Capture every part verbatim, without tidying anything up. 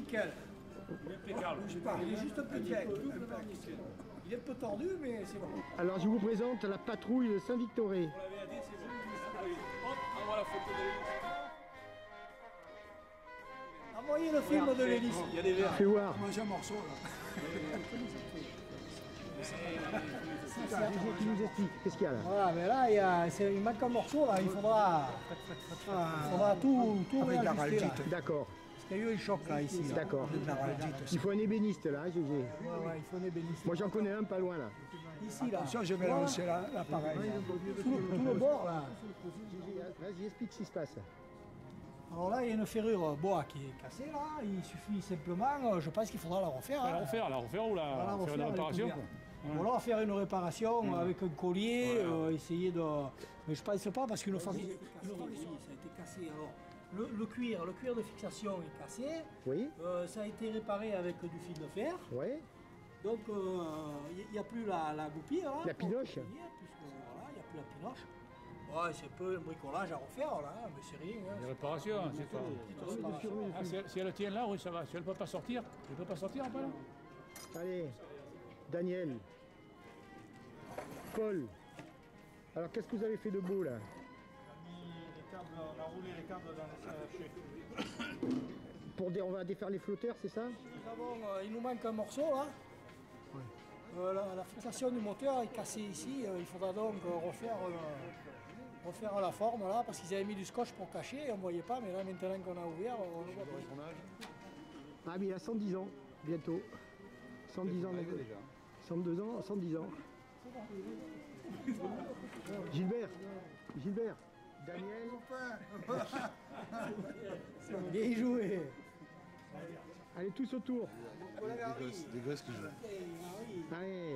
nickel. Il est impeccable. Il est juste un peu tièque. Il est un peu tordu, mais c'est bon. Alors je vous présente la patrouille de Saint-Victoré. Pour la V A D, c'est bon. Hop, envoie la photo de l'hélice. Envoyez le film de l'hélice. Il y a des verres. Fais voir. Moi j'ai un morceau là. Qui nous explique, qu'est-ce qu'il y a là? Voilà, mais là, il, y a, il manque un morceau, là. Il faudra, il faudra tout, tout Avec la réajuster, là. raldite. D'accord, Parce qu'il y a eu un choc, là, ici. là. d'accord. Avec la raldite. Il faut un ébéniste là, G G. Ouais, ouais, il faut un ébéniste. Moi j'en connais un pas loin là. Ici, là. Attention, je vais Voilà. lancer la- l'appareil. Tout, le- tout le bord, là. Vas-y, explique ce qui se passe. Alors là, il y a une ferrure bois qui est cassée, là. Il suffit simplement, euh, je pense qu'il faudra la refaire. La hein. refaire, la refaire ou la, Voilà, faire refaire une avec réparation. le verre. Ou alors faire une réparation avec un collier, Voilà. euh, essayer de... Mais je pense pas parce qu'une fois, une fois que ça a été cassé, alors le, le cuir, le cuir de fixation est cassé, Oui, euh, ça a été réparé avec du fil de fer, ouais. donc euh, il n'y a plus la, la goupille là. La pinoche. pour tenir, puisque, voilà, il n'y a plus la pinoche. Ouais, c'est un peu un bricolage à refaire là, mais c'est rien. hein. Une réparation, c'est tout. Petite réparation. Ah, si, elle, si elle tient là, oui, ça va. Si elle ne peut pas sortir, elle ne peut pas sortir après là. Allez, Daniel, Paul. Alors qu'est-ce que vous avez fait de beau là? On a roulé les câbles dans les C H U. Pour dé- on va défaire les flotteurs, c'est ça? Nous avons, euh, il nous manque un morceau là. Euh, la, la fixation du moteur est cassée ici, euh, il faudra donc euh, refaire, euh, refaire la forme là, parce qu'ils avaient mis du scotch pour cacher, on ne voyait pas, mais là maintenant qu'on a ouvert, on le voit plus. Ah mais il a cent dix ans, bientôt. cent dix ans déjà. cent deux ans, cent dix ans. Gilbert, Gilbert, Daniel. Bien joué. Allez tous autour. Des gosses qui jouent. Allez.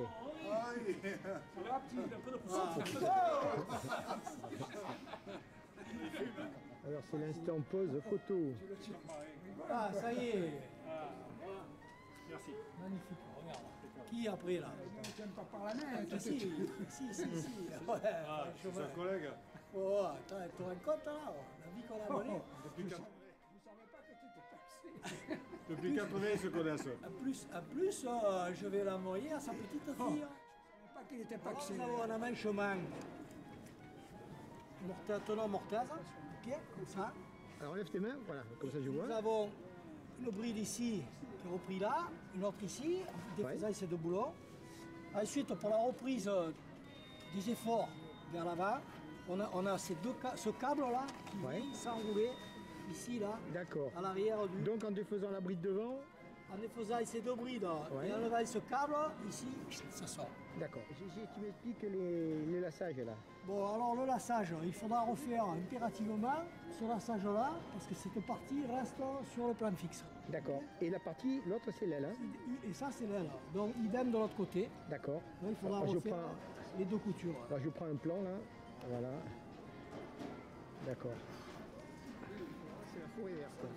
Alors c'est l'instant pause photo. Ah, ça y est. Merci. Magnifique, regarde. Qui a pris là? Tiens pas par la main. Ah, si, si, si, si. Ouais, C'est un collègue. oh, attends, tu te rends compte là, la vie qu'on a menée. Depuis, quatre- Je ne savais pas que tu étais taxé. depuis quatre-vingts, ils se connaissent. En plus, en plus euh, je vais l'envoyer à sa petite fille. Je ne savais pas qu'il était taxé. Nous avons un manchement. Mortaise, tenant mortaise, ok, comme ça. Alors lève tes mains, voilà, comme ça je Nous vois. avons une bride ici qui est reprise là, une autre ici, défaisant ces deux boulons. Ensuite, pour la reprise euh, des efforts vers l'avant, on a, on a ces deux ca- ce câble là qui Ouais. vient s'enrouler ici là, D'accord. à l'arrière du. Donc en défaisant la bride devant, En défaisant ces deux brides Ouais. et en levant ce câble, ici, ça sort. d'accord. Gigi, tu m'expliques les, les lassages là. Bon, alors le lassage, il faudra refaire impérativement ce lassage-là, parce que cette partie reste sur le plan fixe. D'accord. Et la partie, l'autre c'est l'aile, hein? Et ça, c'est l'aile. Donc, idem de l'autre côté. D'accord. Là, il faudra Alors, je refaire prends, les deux coutures. alors, je prends un plan là. Voilà. D'accord. C'est la fourrure verte.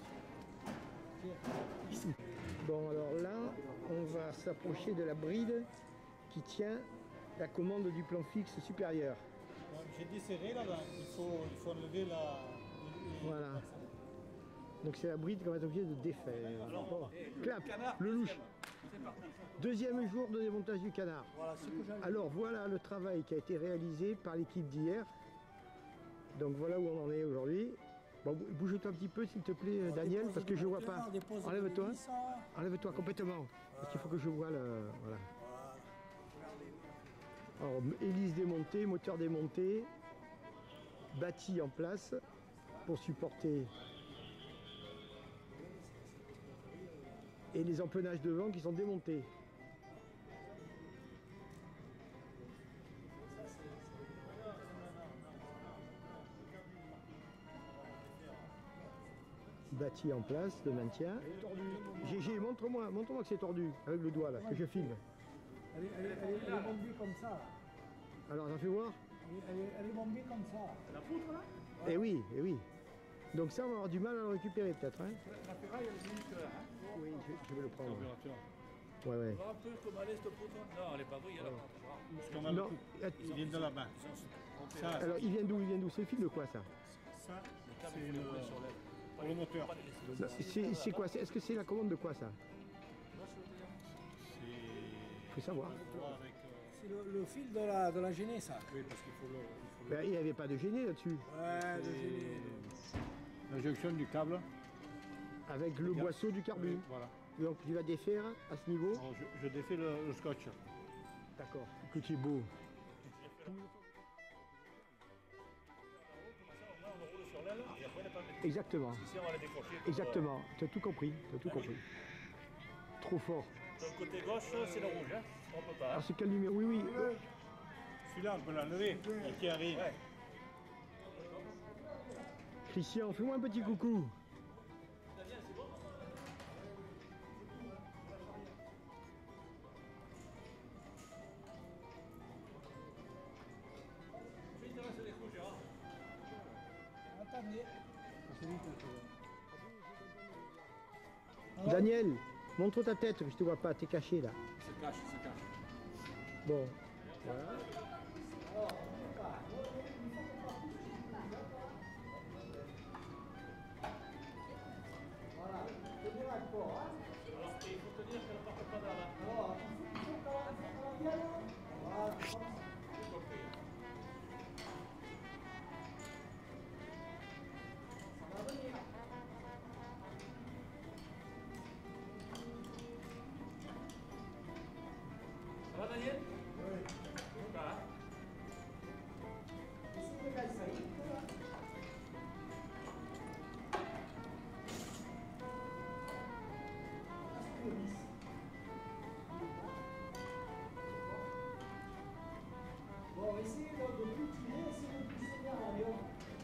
Bon, alors là, on va s'approcher de la bride qui tient la commande du plan fixe supérieur. Donc, j'ai desserré là, là. Il, faut, il faut enlever la. les- Voilà. Donc c'est la bride qu'on va être obligé de défaire. Bon. Clap, le louche. Deuxième jour de démontage du canard. Voilà ce que j'avais. Alors voilà le travail qui a été réalisé par l'équipe d'hier. Donc voilà où on en est aujourd'hui. Bon, bouge-toi un petit peu s'il te plaît euh, Daniel, parce que je ne vois pas. Enlève-toi. Enlève-toi complètement. Parce qu'il faut que je vois le. Voilà. Alors hélice démontée, moteur démonté, bâti en place pour supporter. Et les empennages devant qui sont démontés. Bâti en place de maintien. G G, montre-moi, montre-moi que c'est tordu avec le doigt là, que je filme. Elle est, elle est- elle est- elle est bombée comme ça. là. Alors, j'en fais voir. Elle est, elle est- elle est bombée comme ça. La poutre là. Eh oui, eh oui. Donc ça, on va avoir du mal à le récupérer peut-être. Hein. La ferraille, elle est jusque là. Hein. Oui, je, je vais le prendre. Température. Ouais, ouais. Un peu comment elle est cette poutre. Non, elle est pas brillée là. Parce qu'on a le Non, coup. att- Il vient de là-bas. Ça, alors il vient d'où? Il vient d'où? C'est le fil de quoi ça? ça Le câble, c'est il faut le, le sur l'aile. Pour le moteur. C'est quoi? Est-ce que c'est la commande de quoi ça? Il faut savoir. C'est le, le fil de la, de la gênée, ça. Oui, parce qu'il faut le... il faut Ben, il n'y avait pas de gênée là-dessus. Ouais, le gênée. La jonction du câble. Avec le boisseau du carbu. Oui, voilà. Donc tu vas défaire à ce niveau. Alors, je, je défais le, le scotch. D'accord. Que tu es beau. Exactement. Ici, on va les décrocher. Exactement. Tu as tout compris. Tu as tout compris. Trop fort. Le côté gauche, c'est le rouge. Hein. On peut pas. Alors c'est quel numéro? Oui, oui. Celui-là, on peut l'enlever. Et qui arrive. Ouais. Christian, fais-moi un petit coucou. Attendez. Daniel, montre ta tête, je te vois pas, t'es caché là. Ça cache, ça cache. Bon. Ça va, Daniel? Oui. Ça va. Bon, essayez de, de tout tirer, essayez de pousser vers l'arrière.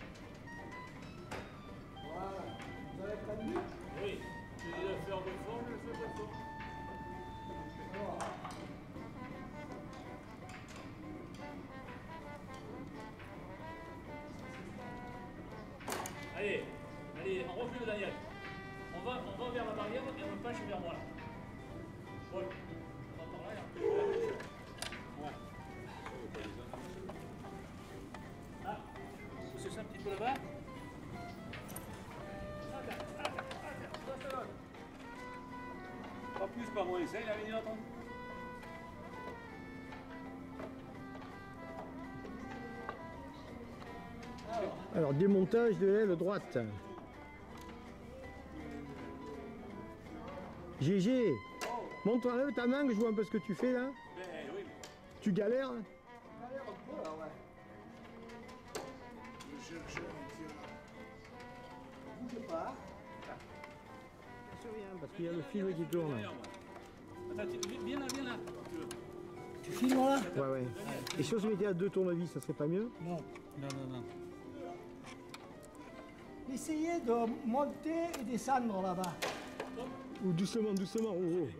Voilà. Vous avez prévenu? Oui. Tu veux le faire de fond, je le fais de fond. Voilà. Allez, allez, on recule, Daniel. On va, on va vers la barrière et on penche vers moi là. Paul, on va par là et on recule vers la ouais. Ah, poussez ça un petit peu là-bas. Pas plus, pas moins, essaye la minute. Hein. Alors, démontage de l'aile droite. G G, montre, enlève ta main que je vois un peu ce que tu fais là. Ben oui. Tu galères? Bougez pas. Parce qu'il y a le film qui tourne. Attends, tu- viens là, viens là. Tu filmes là? Ouais, ouais. Et si on se mettait à deux tournevis, ça serait pas mieux? Non. Non, non, non. Essayez de monter et descendre là-bas. Ou doucement, doucement. Oh, oh.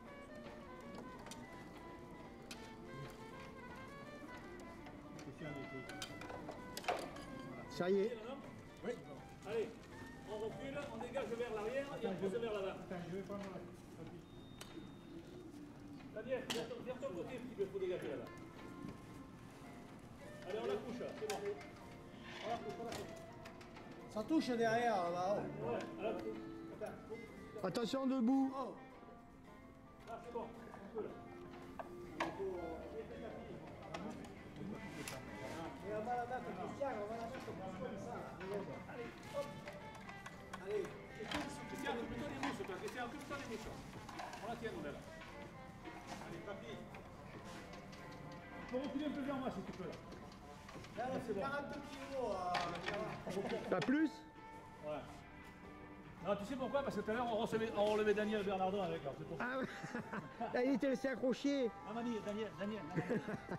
Ça y est. Oui. Allez, on recule, on dégage vers l'arrière et on pousse vers l'avant. Je vais prendre la... Daniel, vers ton, vers ton côté, petit peu, il faut dégager là-bas. Allez, on la couche, c'est bon. On la couche, on la couche. Ça touche derrière là-haut. Ouais, on la couche. Attends. Attention debout. Oh. Là, c'est bon, on peut là. Et on va la mettre, Christian, on va la mettre comme ça. Allez, hop. Allez. Christian, occupe-toi des mousses, toi. Christian, occupe-toi des mousses. On la tient, nous, là. Allez, papy. Tu peux reculer un peu vers moi, si tu peux, là. Là, elle fait quarante kilos. Euh, Pas plus? Ouais. Non, tu sais pourquoi? Parce que tout à l'heure, on recevait, on relevait Daniel Bernardon avec là. C'est pour ça. Ah ouais. Là, il était resté accroché. Ah, mamie, Daniel, Daniel. Daniel,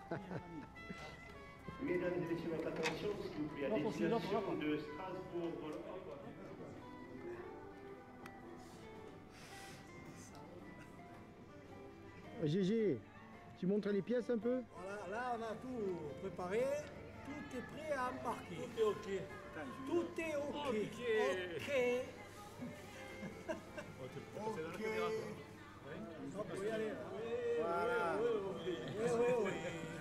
Mesdames et messieurs, votre attention, s'il vous plaît, à Non, continue, non, destination non, non. de Strasbourg. G G, tu montres les pièces un peu? voilà, là, on a tout préparé. Tout est prêt à embarquer. Tout est ok. Tout est OK. Ok. OK. Ok. Hop, faut y aller. Voilà. Oui, oui,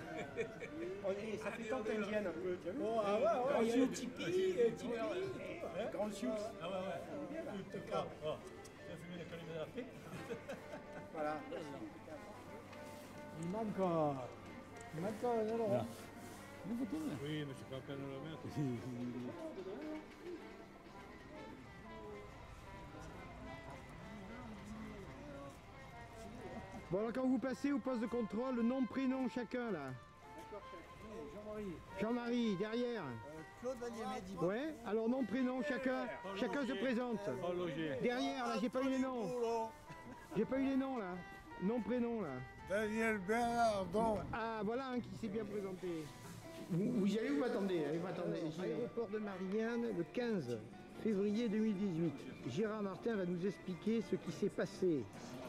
oui. Ça fait tant qu'Indienne un peu, tu as vu? Bon, ah ouais, ouais, il y a le tipi, le tipi. Grand Sioux. Ah ouais, ouais. Tout le cas. Oh. Tu as fumé les calumet de l'Afrique. Voilà. Il manque, euh, il manque un aileron. Oui, mais c'est pas la peine de le mettre. Bon, alors quand vous passez au poste de contrôle, le nom, prénom chacun là. Jean-Marie. Jean-Marie, derrière. Claude Vallier-Médi. Ouais, alors nom, prénom chacun. Chacun se présente. Paul Logier. Derrière, là, j'ai pas eu les noms. J'ai pas eu les noms là. Nom, prénom là. Daniel Bernardon. Ah, voilà un qui s'est bien présenté. Vous, vous y allez ou vous m'attendez? Vous m'attendez. Aéroport de Marignane, le quinze février deux mille dix-huit. Gérard Martin va nous expliquer ce qui s'est passé.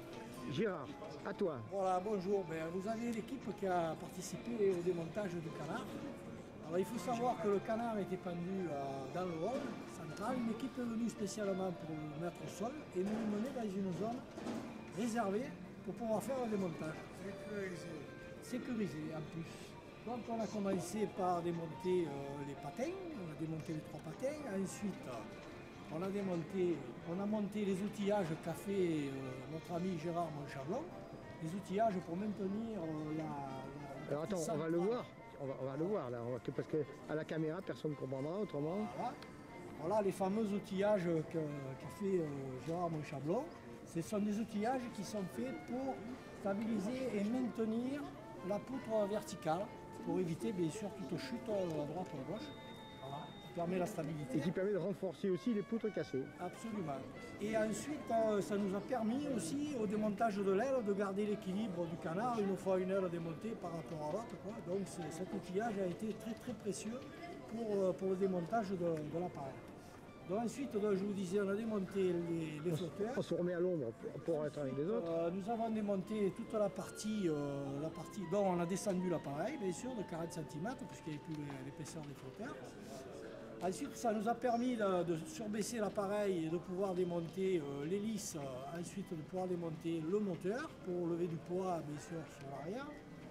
Gérard, à toi. Voilà, bonjour. Ben, vous avez l'équipe qui a participé au démontage du canard. Alors il faut savoir que le canard était pendu euh, dans le hall central. Une équipe est venue spécialement pour le mettre au sol et nous le mener dans une zone réservée pour pouvoir faire le démontage. Sécurisé. Sécurisé en plus. Donc on a commencé par démonter euh, les patins, on a démonté les trois patins. Ensuite, euh, on a démonté, on a monté les outillages qu'a fait euh, notre ami Gérard Monchablon. Les outillages pour maintenir euh, la, la... Alors attends, on va le voir. On va, on va le voir là, on va, parce qu'à la caméra, personne ne comprendra autrement. Voilà. Voilà les fameux outillages qu'a qu fait euh, Gérard Monchablon. Ce sont des outillages qui sont faits pour stabiliser et maintenir la poutre verticale, pour éviter bien sûr toute chute à droite ou à gauche. Voilà, qui permet la stabilité. Et qui permet de renforcer aussi les poutres cassées. Absolument. Et ensuite, euh, ça nous a permis aussi au démontage de l'aile de garder l'équilibre du canard une fois une aile démontée par rapport à l'autre. Donc cet outillage a été très très précieux pour, euh, pour le démontage de, de l'appareil. Donc ensuite, donc, je vous disais, on a démonté les, les flotteurs. On se remet à l'ombre pour, pour être avec les autres. Euh, nous avons démonté toute la partie, euh, la partie dont on a descendu l'appareil, bien sûr, de quarante centimètres, puisqu'il n'y avait plus l'épaisseur des flotteurs. Ensuite, ça nous a permis de, de surbaisser l'appareil et de pouvoir démonter euh, l'hélice, euh, ensuite de pouvoir démonter le moteur pour lever du poids, bien sûr, sur l'arrière.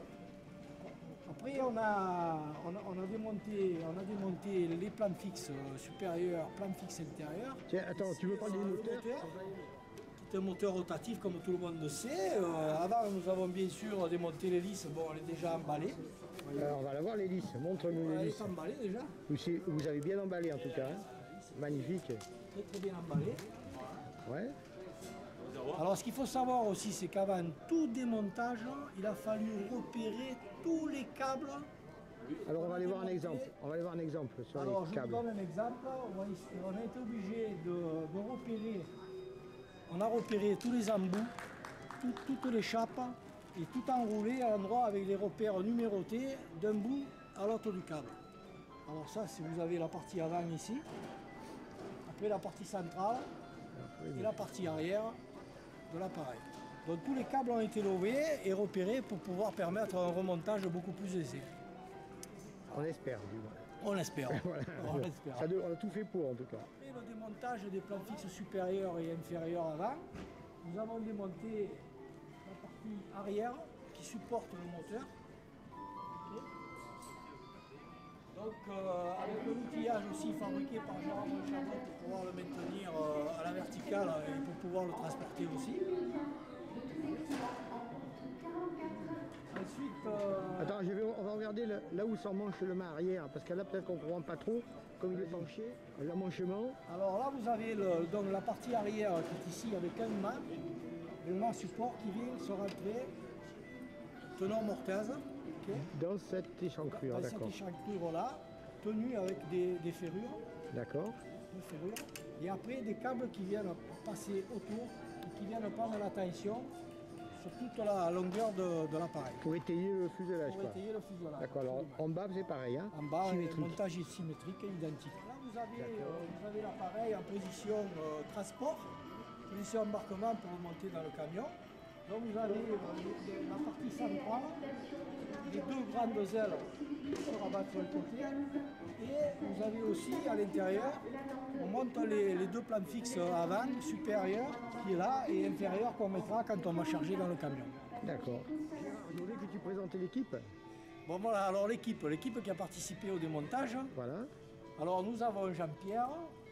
Après, on a, on, a, on, a démonté, on a démonté les plans fixes euh, supérieurs, plans fixes intérieurs. Tiens, attends, tu veux parler du moteur, moteur qui est un moteur rotatif, comme tout le monde le sait. Euh, avant, nous avons bien sûr démonté l'hélice. Bon, elle est déjà emballée. Alors, on va la voir l'hélice. Montre-nous Elle l'hélice. est emballée déjà. Vous, vous avez bien emballé en tout cas. Hein. Magnifique. Très très bien emballée. Ouais. Alors, ce qu'il faut savoir aussi, c'est qu'avant tout démontage, il a fallu repérer tous les câbles. Alors, on va aller voir un exemple. On va aller voir un exemple sur Alors, les je câbles. vous donne un exemple. On a été obligé de, de repérer. On a repéré tous les embouts, tout, toutes les chapes et tout enroulé à l'endroit avec les repères numérotés d'un bout à l'autre du câble. Alors ça, si vous avez la partie avant ici, après la partie centrale et la partie arrière de l'appareil. Donc tous les câbles ont été levés et repérés pour pouvoir permettre un remontage beaucoup plus aisé. On espère, du moins. On l'espère. Voilà. On l'espère. Ça, on a tout fait pour en tout cas. Après le démontage des plans fixes supérieurs et inférieurs avant, nous avons démonté la partie arrière qui supporte le moteur. Okay. Donc euh, avec un outillage aussi fabriqué par Gérard Monchablon pour pouvoir le maintenir euh, à la verticale et pour pouvoir le transporter aussi. Ensuite, euh... Attends, je vais, on va regarder le, là où s'emmanche le mât arrière, parce que là peut-être qu'on ne comprend pas trop, comme il est penché, l'emmanchement. Alors là vous avez le, donc, la partie arrière qui est ici avec un mât, le mât support qui vient se rentrer, tenant mortaise. Okay. Dans cette échancrure, d'accord. Dans cette échancrure là, tenue avec des, des ferrures. D'accord. Des ferrures. Et après des câbles qui viennent passer autour, et qui viennent prendre la tension sur toute la longueur de, de l'appareil. Pour étayer le fuselage. Pour quoi. étayer le fuselage. D'accord, alors en bas c'est pareil, hein. En bas, symétrique. le montage est symétrique et identique. Là vous avez, euh, vous avez l'appareil en position euh, transport, position embarquement pour le monter dans le camion. Donc vous avez euh, la partie centrale, les deux grandes ailes qui se rabattent sur le côté, et vous avez aussi à l'intérieur, on monte les, les deux plans fixes avant, supérieur qui est là, et inférieur qu'on mettra quand on va charger dans le camion. D'accord. Je voulais que tu présentes l'équipe. Bon voilà, alors l'équipe, l'équipe qui a participé au démontage. Voilà. Alors nous avons Jean-Pierre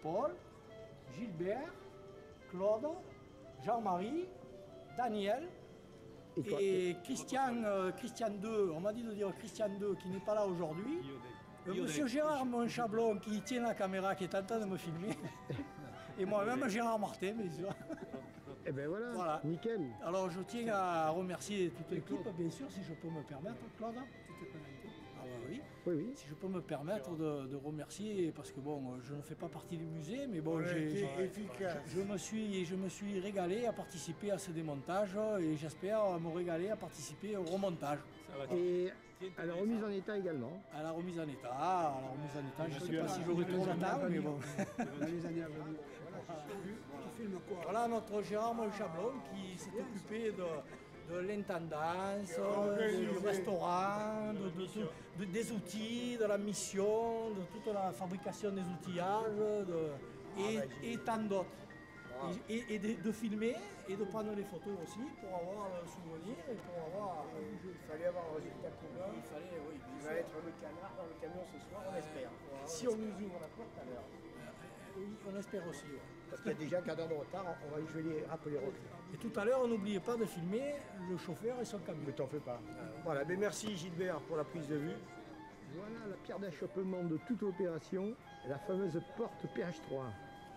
Paul, Gilbert, Claude, Jean-Marie, Daniel Et toi, et Christian, euh, Christian deux, on m'a dit de dire Christian deux qui n'est pas là aujourd'hui. Euh, Monsieur Gérard Monchablon qui tient la caméra, qui est en train de me filmer. Et moi-même Gérard Martin, bien sûr. Eh ben voilà, Voilà. nickel. Alors je tiens à remercier toute l'équipe, bien sûr, si je peux me permettre, Claude. Ah bah oui. Oui, oui. Si je peux me permettre de, de remercier, parce que bon, je ne fais pas partie du musée, mais bon, Ouais, j'ai- t'es j'ai- efficace. je, me suis, je me suis régalé à participer à ce démontage et j'espère me régaler à participer au remontage, Et à la remise en état également. à la remise en état. À la remise en état, je ne sais pas si j'aurai trop de temps, mais bon. Dans les années à venir. Tu filmes quoi? Voilà notre Gérard Monchablon qui s'est occupé de, de l'intendance, Organisé. du restaurant, de, de tout- de- des outils, de la mission, de toute la fabrication des outillages de- et, et tant d'autres. Et, et- et de, de filmer et de prendre des photos aussi pour avoir le souvenir et pour avoir. Il fallait avoir un résultat commun. Il fallait, oui, bien Il sûr. va être le canard dans le camion ce soir, on espère. Si on nous ouvre la porte à l'heure. Oui, on espère aussi. ouais. Parce qu'il y a déjà un quart d'heure de retard, on va, je vais les rappeler revenir. Et tout à l'heure, n'oubliez pas de filmer le chauffeur et son camion. Ne t'en fais pas. Voilà, mais merci Gilbert pour la prise de vue. Voilà la pierre d'achoppement de toute l'opération, la fameuse porte P H trois.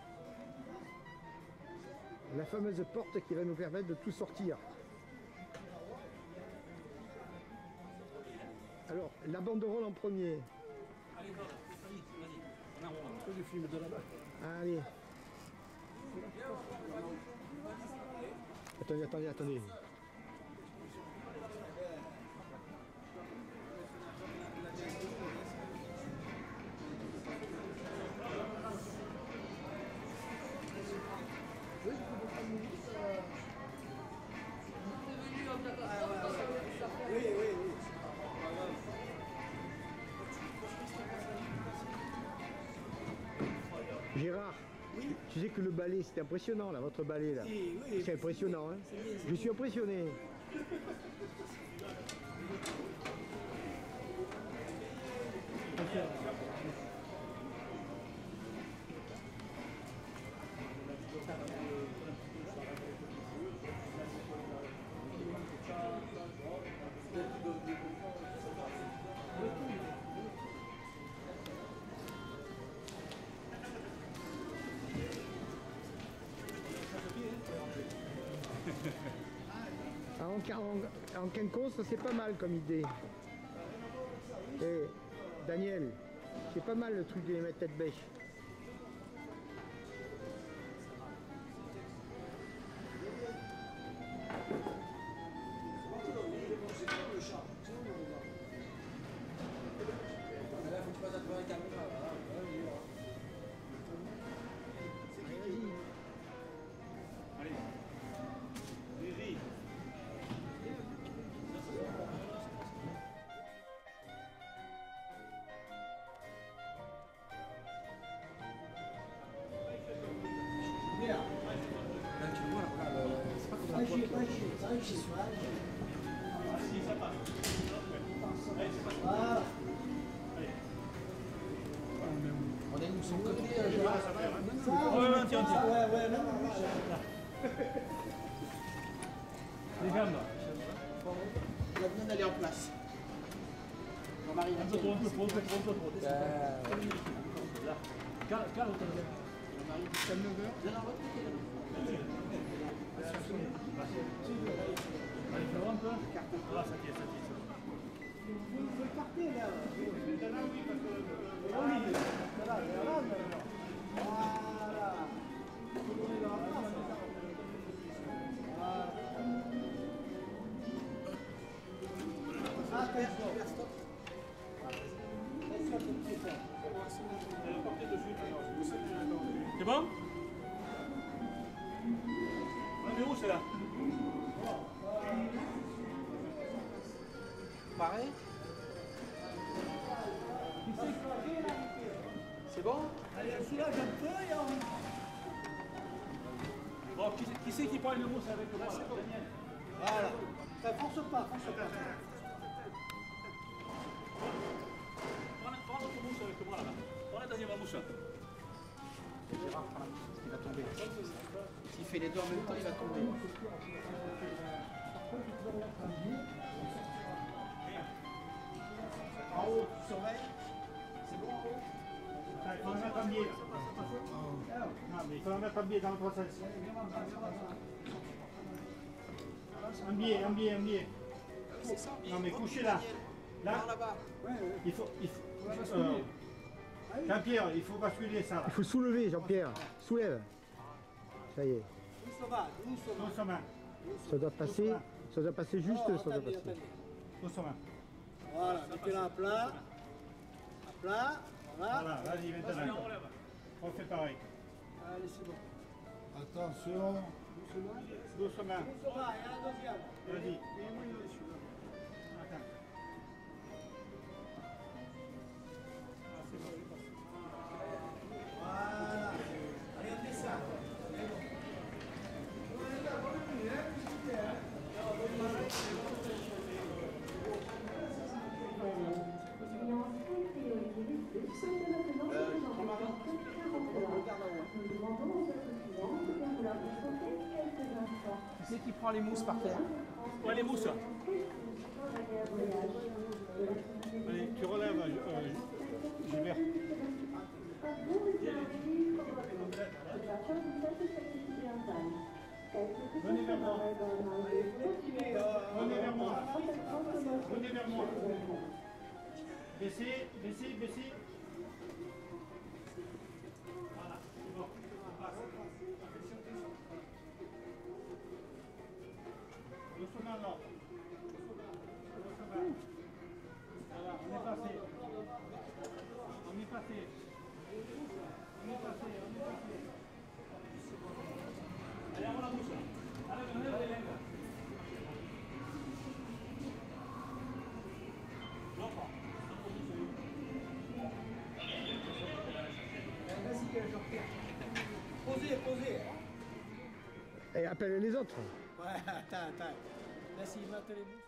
La fameuse porte qui va nous permettre de tout sortir. Alors, la banderole en premier. Allez. Attendez, attendez, attendez. Gérard, tu sais que le ballet, c'était impressionnant, là, votre ballet, là. Oui, oui. C'est impressionnant, hein. Je suis impressionné. En, en, en quinconce, c'est pas mal comme idée. Et Daniel, c'est pas mal le truc de les mettre tête bêche. On est de son côté, Gérard. Ouais, ouais, tiens, tiens. Ouais, ouais, non, non, Les jambes. il a besoin d'aller en place. Jean-Marie, Un peu trop, un peu trop, un peu trop, un peu trop. Là. Calme, calme, calme. c'est neuf heures. Allez, fais voir un peu. Voilà, ça tient, ça tient. Il faut écarter là. Ah oui, là, là, là, là. Voilà. Il faut donner dans la place. Voilà. Attention. Laisse-le un petit peu. C'est bon? On est où, c'est là? Pareil. C'est bon? Allez, on soulage un peu et on... Bon, qui, qui c'est qui prend une mousse avec moi? Daniel. Voilà. Ça force pas, force pas. Prends, prends notre mousse avec moi là-bas. Prends la dernière mousse. fait les deux en même temps, il va tomber. En haut, tu surveilles. C'est bon en haut? Il faut la mettre en biais. Non, mais il faut la mettre en biais dans le process. Un biais, un biais, un biais. Non, mais couchez là. Là, il faut. Il faut euh, Jean-Pierre, il faut basculer ça. Là. Il faut soulever, Jean-Pierre. Soulève. Ça y est. Doucement, doucement. Ça doit passer, ça doit passer juste, oh, ça doit attendez, passer. attendez. Doucement. Voilà, mettez-la à plat. À plat, voilà. Voilà, vas-y, maintenant. On fait pareil. Allez, c'est bon. Attention. Doucement. Doucement. Doucement, il y a un deuxième. Vas-y. Il est mouillé celui-là. Attends. Voilà. Allez, on descend. Qui c'est qui prend les mousses par terre? Ouais, les mousses. Allez, tu relèves, euh, Gilbert. Venez vers moi. Venez vers moi. Venez vers moi. Baissez, baissez, baissez. Voilà, c'est bon. Doucement là. Doucement. Voilà, on est passé. On est passé. On est passé, on est passé. Allez, avant la bouche. Allez, venez, les lèvres. Posez, posez. Et appelle les autres. Ouais, attends, attends. Là, s'ils mettent les mousses.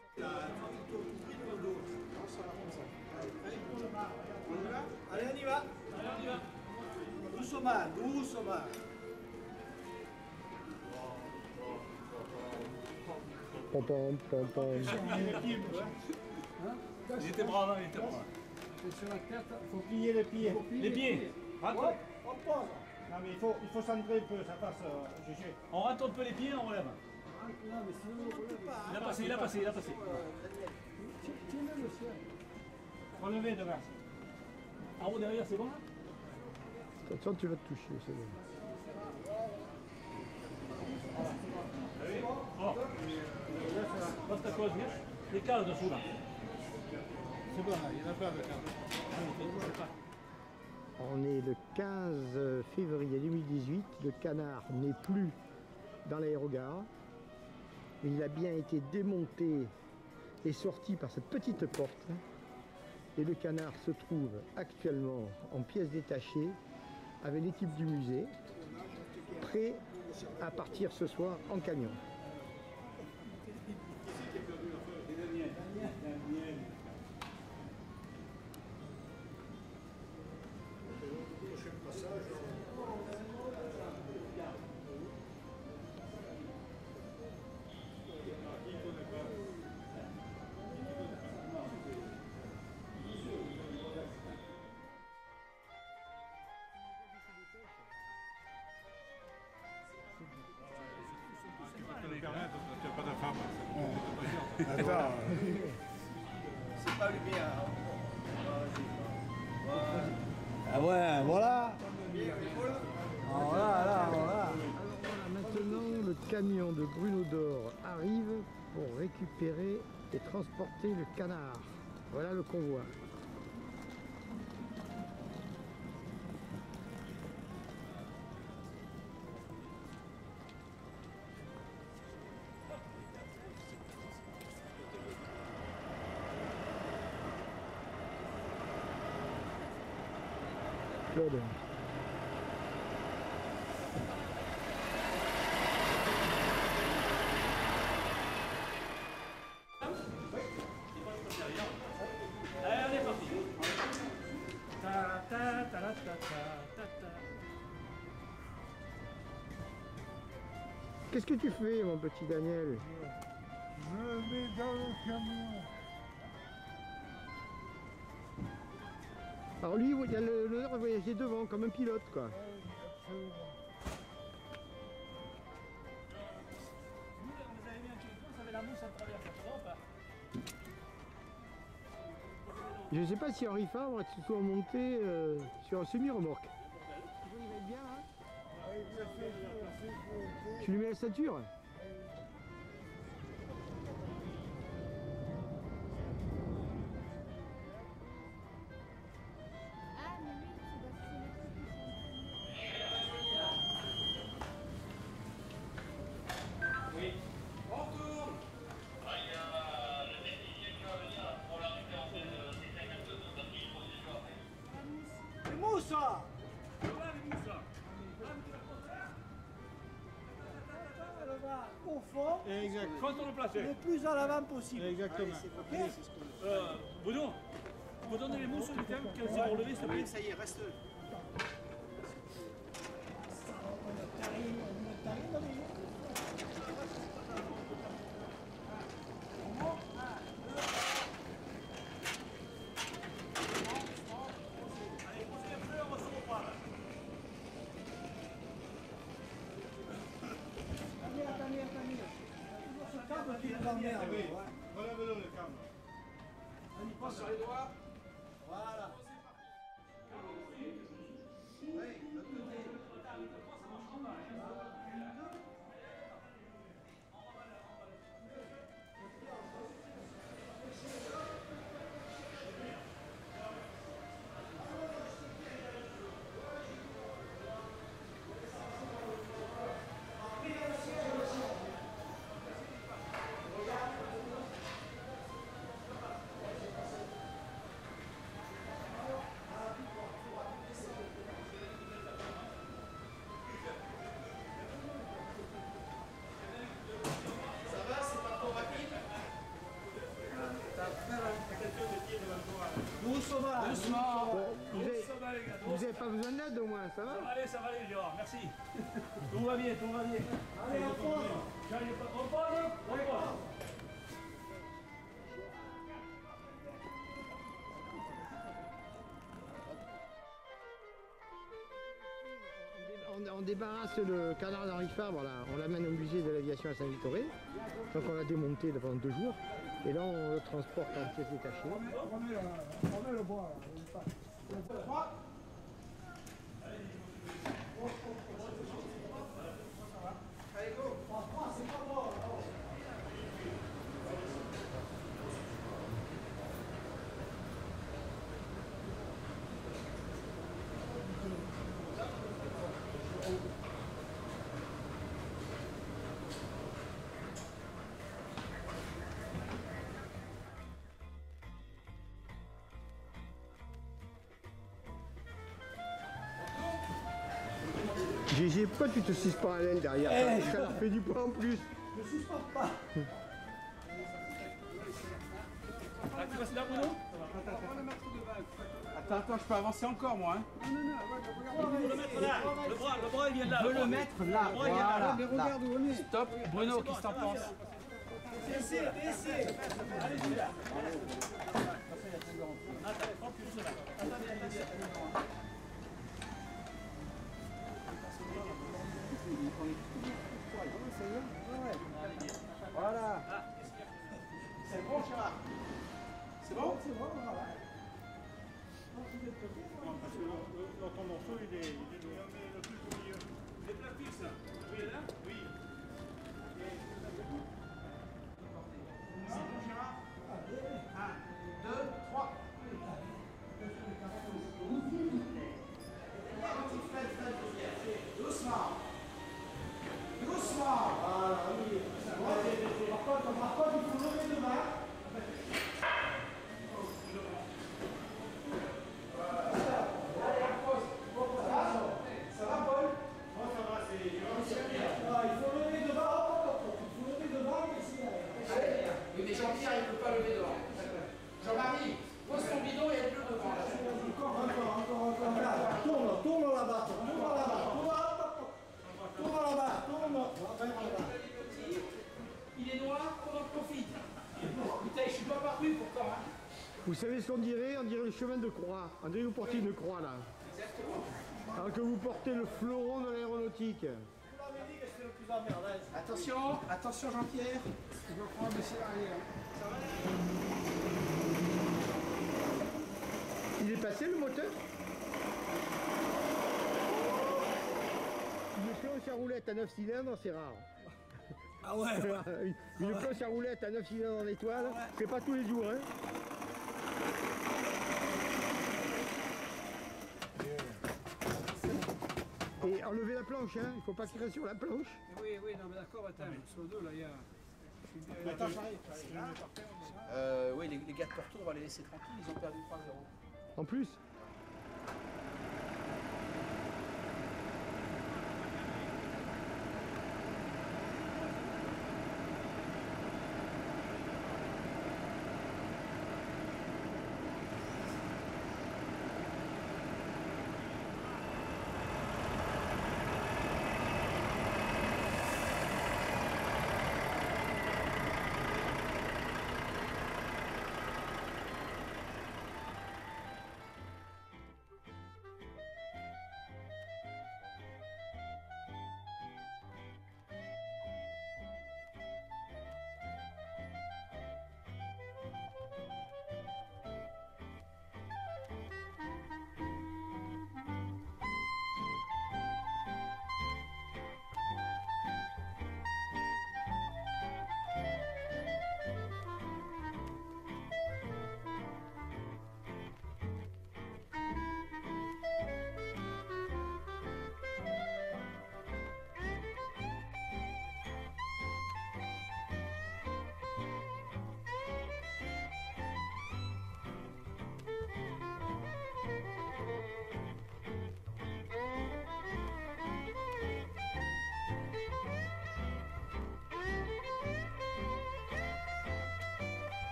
Allez, on y va. Allez, on y va. Doucement, doucement. Pom pom pom pom. Il était brave, il était brave. Sur la tête. Il faut plier les pieds. Les pieds. Rentre. On pose. Non mais il faut, il faut centrer un peu, ça passe, euh, Gégé. On rentre un peu les pieds, on relève. Non, mais sinon, on relève. Il a passé, il a passé, il a passé. Tiens-le le ciel. Relevez devant. En haut derrière, c'est bon là? Attention, tu vas te toucher, c'est bon. Oh. Passe ta cause, viens. Les cales dessous là. C'est bon là, il y en a pas de cales. On est le quinze février deux mille dix-huit, le canard n'est plus dans l'aérogare. Il a bien été démonté et sorti par cette petite porte. Et le canard se trouve actuellement en pièces détachées avec l'équipe du musée, prêt à partir ce soir en camion. Attends. C'est pas allumé. Hein. Ah ouais, voilà. Ah, voilà, là, voilà. Alors voilà, maintenant le camion de Bruno d'Or arrive pour récupérer et transporter le canard. Voilà le convoi. Claude. Allez, on est parti. Ta ta ta ta ta ta ta. Qu'est-ce que tu fais, mon petit Daniel? Je le mets dans le camion. Alors lui, il a l'honneur de voyager devant, comme un pilote, quoi. Oui, absolument. Vous avez mis un petit coup, ça avait la mousse à travers, ça va ou pas? Je ne sais pas si Henri Favre va se soit monté euh, sur un semi-remorque. Il va être bien, hein? Avec la ceinture, la sécurité. Tu lui mets la ceinture? Les mousses là. Elle va au fond, Exact. Quand on le place. le plus à l'avant possible. Exactement. Ok. Euh, Bruno, vous donnez les mousses du thème quand c'est relevé, s'il te plaît. Ça y est, reste. Relève-le le câble. Passe sur les doigts. Voilà. Doucement. Vous avez, Doucement, les gars. vous avez pas besoin d'aide au moins, ça va? Ça va aller, ça va aller, Gérard, merci. Tout va bien, tout va bien. Allez, on prend. J'arrive pas. On part, là? On part. On, on débarrasse le canard d'Henri Favre, là. On l'amène au musée de l'aviation à Saint-Victoré. Donc on l'a démonté pendant deux jours. Et là on le transporte en pièces détachées. Remets, le, remets le bois là. Allez, go. G G, pourquoi tu te suces pas à l'aile derrière? Eh, ça, ça leur fait du poids en plus. Ne suspends pas. Ah, tu passes là, Bruno? Attends, attends, je peux avancer encore, moi. Hein. Il faut le mettre là. Le bras, le bras, il vient là. Je veux le mettre là. Le bras, il vient là. Voilà. là. Regarde où on est. Stop. Bruno, qu'est-ce que t'en penses? Baissez, baissez. Allez-y là. Attends, prends plus cela. Voilà. C'est bon, Gérard? C'est bon? C'est bon, voilà. Non, parce que le- l'autre morceau, il est, il est lourd. Mais le plus au milieu. Les plats fixes. Oui, là? Oui. C'est bon, Gérard? un, deux, trois. Doucement. Doucement. Voilà, oui. Par contre, par contre, il faut lever le main. Ça va, Paul? Moi, ça va, c'est. Ah, il faut lever devant, hop, hop, hop. Il faut lever devant et essayer. Allez. Oui, mais Jean-Pierre, il ne peut pas Vous savez ce qu'on dirait? On dirait le chemin de croix. On dirait que vous portez une croix là. Exactement. Alors que vous portez le fleuron de l'aéronautique. Vous m'avez dit que c'était le plus emmerdant. Attention, attention Jean-Pierre. Je vais prendre baisser l'arrière. Il est passé le moteur? Une planche à roulette à neuf cylindres, c'est rare. Ah ouais, ouais. Une, une planche à roulette à neuf cylindres en étoile, Ah ouais. c'est pas tous les jours. Hein. Et enlever la planche, hein. Il faut pas tirer sur la planche. Oui, oui, non mais d'accord, attends, sur deux là, il y a... Attends, j'arrive. Euh, oui, les, les gars de Porto, on va les laisser tranquilles, ils ont perdu trois zéro. En plus.